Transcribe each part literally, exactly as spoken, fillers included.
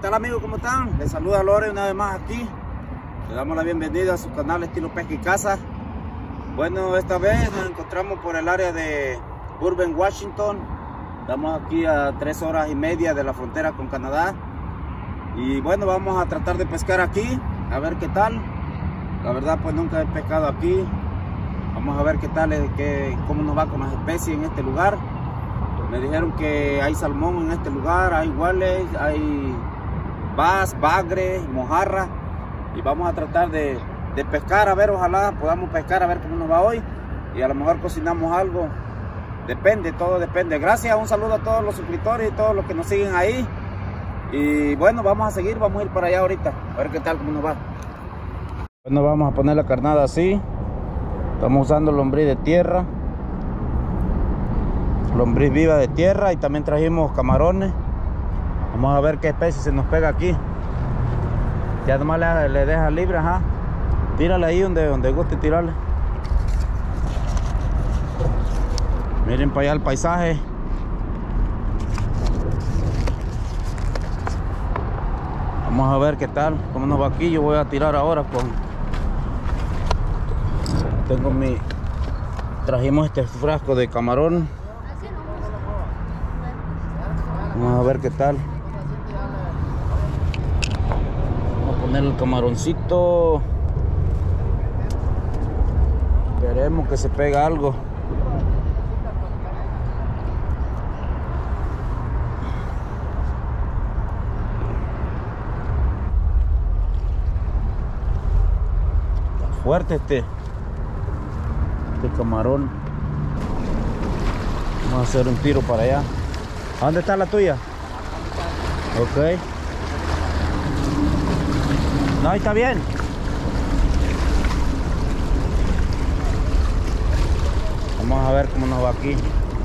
tal amigos? ¿Cómo están? Les saluda Lore una vez más aquí. Le damos la bienvenida a su canal Estilo Pesca y Caza. Bueno, esta vez nos encontramos por el área de Burbank, Washington. Estamos aquí a tres horas y media de la frontera con Canadá. Y bueno, vamos a tratar de pescar aquí, a ver qué tal. La verdad pues nunca he pescado aquí. Vamos a ver qué tal, qué, cómo nos va con las especies en este lugar. Me dijeron que hay salmón en este lugar, hay walleye, hay bass, bagre, mojarra. Y vamos a tratar de, de pescar, a ver, ojalá podamos pescar, a ver cómo nos va hoy. Y a lo mejor cocinamos algo. Depende, todo depende. Gracias, un saludo a todos los suscriptores y todos los que nos siguen ahí. Y bueno, vamos a seguir, vamos a ir para allá ahorita, a ver qué tal, cómo nos va. Bueno, vamos a poner la carnada así. Estamos usando lombriz de tierra. Lombriz viva de tierra y también trajimos camarones. Vamos a ver qué especie se nos pega aquí. Ya nomás le, le deja libre, ajá. Tírale ahí donde, donde guste tirarle. Miren para allá el paisaje. Vamos a ver qué tal, cómo nos va aquí. Yo voy a tirar ahora con... Tengo mi... Trajimos este frasco de camarón. Vamos a ver qué tal. Vamos a poner el camaroncito. Esperemos que se pega algo. Está fuerte este, este camarón. Vamos a hacer un tiro para allá. ¿A dónde está la tuya? Ok. No, ahí está bien. Vamos a ver cómo nos va aquí.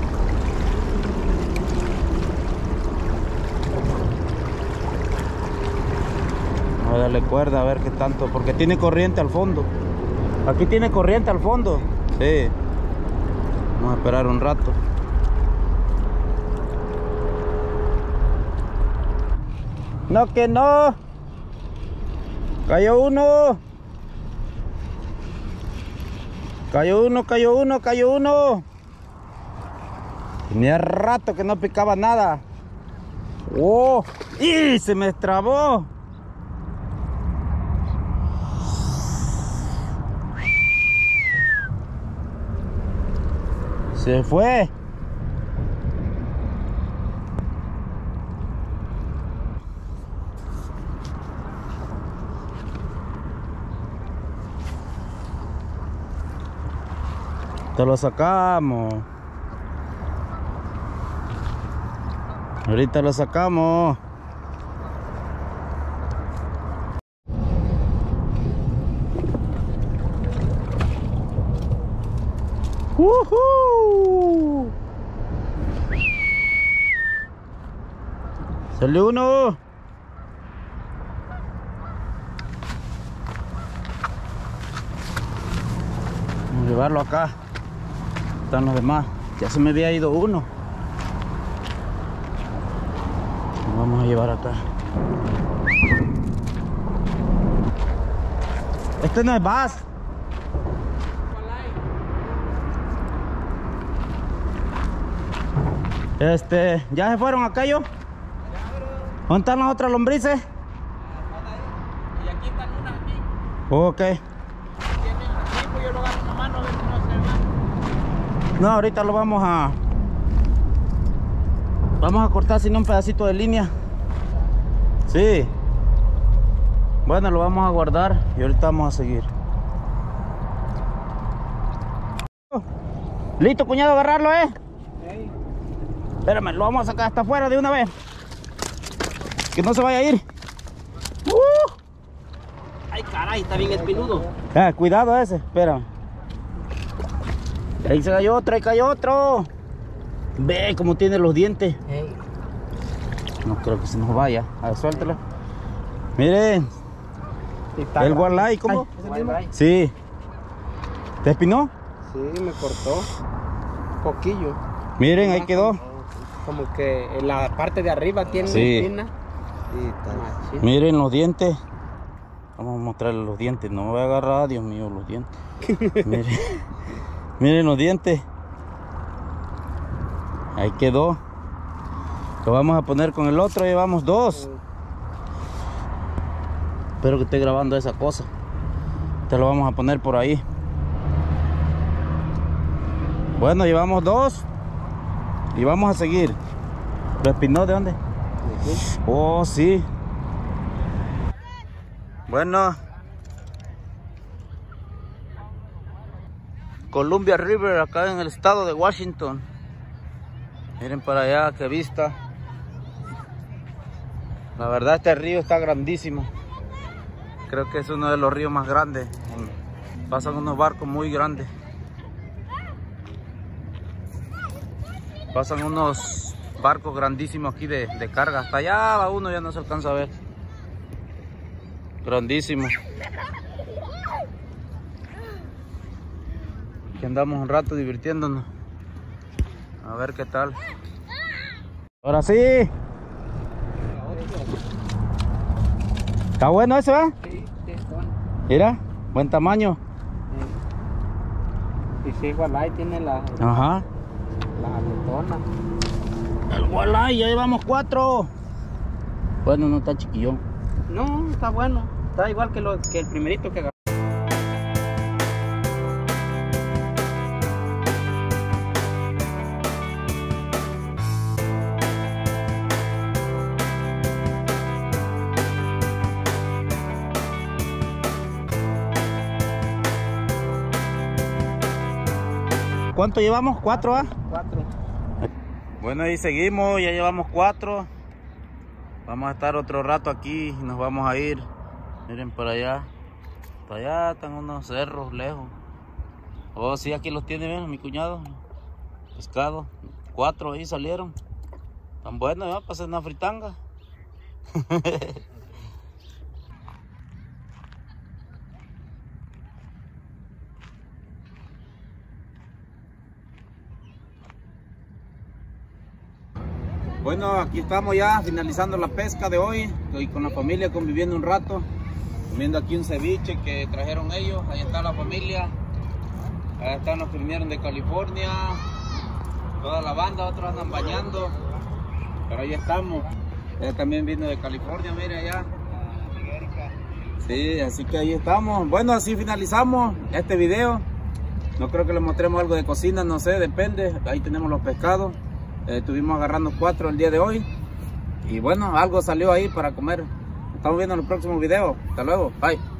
Vamos a darle cuerda a ver qué tanto, porque tiene corriente al fondo. Aquí tiene corriente al fondo. Sí. Vamos a esperar un rato. No, que no. Cayó uno. Cayó uno, cayó uno, cayó uno. Tenía rato que no picaba nada. ¡Oh! ¡Y se me trabó! Se fue. Te lo sacamos. Ahorita lo sacamos. ¡Woohoo! Salió uno. Vamos a llevarlo acá. Están los demás. Ya se me había ido uno. Lo vamos a llevar acá. Este no es bass. Este, ¿ya se fueron acá yo? ¿Dónde están las otras lombrices? Y aquí están unas aquí. Ok. Tienen aquí, pues yo lo agarro en la mano a ver si no se van. No, ahorita lo vamos a... Vamos a cortar sino un pedacito de línea. Sí. Bueno, lo vamos a guardar y ahorita vamos a seguir. Listo, cuñado, agarrarlo, ¿eh? Hey. Espérame, lo vamos a sacar hasta afuera de una vez. Que no se vaya a ir. Uh. Ay, caray, está bien espinudo. Ah, cuidado ese, espera. Ahí se cayó otro, ahí cayó otro. Ve cómo tiene los dientes. Hey. No creo que se nos vaya. A ver, suéltalo. Miren. Sí, está El grande. walleye, ¿cómo? Ay, walleye. Sí. ¿Te espinó? Sí, me cortó. Poquillo. Miren, ahí quedó. Como que en la parte de arriba tiene Sí. espina. Machín. Miren los dientes. Vamos a mostrarles los dientes. No me voy a agarrar, Dios mío, los dientes. Miren, miren los dientes. Ahí quedó. Lo vamos a poner con el otro. Llevamos dos. Espero que esté grabando esa cosa. Te lo vamos a poner por ahí. Bueno, llevamos dos. Y vamos a seguir. ¿Lo espinó de dónde? Oh, sí. Bueno. Columbia River, acá en el estado de Washington. Miren para allá, qué vista. La verdad, este río está grandísimo. Creo que es uno de los ríos más grandes. Pasan unos barcos muy grandes. Pasan unos barcos grandísimos aquí de, de carga. Hasta allá va uno, ya no se alcanza a ver. Grandísimo. Aquí andamos un rato divirtiéndonos. A ver qué tal. Ahora sí. ¿Está bueno ese, va? Sí, sí, es bueno. Mira, buen tamaño. Sí. Y sí, Walleye tiene la, Ajá. la aletona. El Walleye, ya llevamos cuatro. Bueno, no está chiquillón. No, está bueno. Está igual que, lo, que el primerito que agarró. ¿Cuánto llevamos? ¿Cuatro, ah? Cuatro. Bueno, ahí seguimos, ya llevamos cuatro. Vamos a estar otro rato aquí y nos vamos a ir. Miren para allá. Para allá están unos cerros lejos. Oh, sí, aquí los tiene, ven, mi cuñado. Pescado. Cuatro ahí salieron. Tan buenos, ¿no? Para hacer una fritanga. Bueno, aquí estamos ya finalizando la pesca de hoy. Estoy con la familia conviviendo un rato, comiendo aquí un ceviche que trajeron ellos. Ahí está la familia. Ahí están los que vinieron de California, toda la banda, otros andan bañando, pero ahí estamos. Ella también vino de California, mire allá. Sí, así que ahí estamos. Bueno, así finalizamos este video. No creo que les mostremos algo de cocina, no sé, depende. Ahí tenemos los pescados. Eh, estuvimos agarrando cuatro el día de hoy. Y bueno, algo salió ahí para comer. Estamos viendo en el próximo video. Hasta luego. Bye.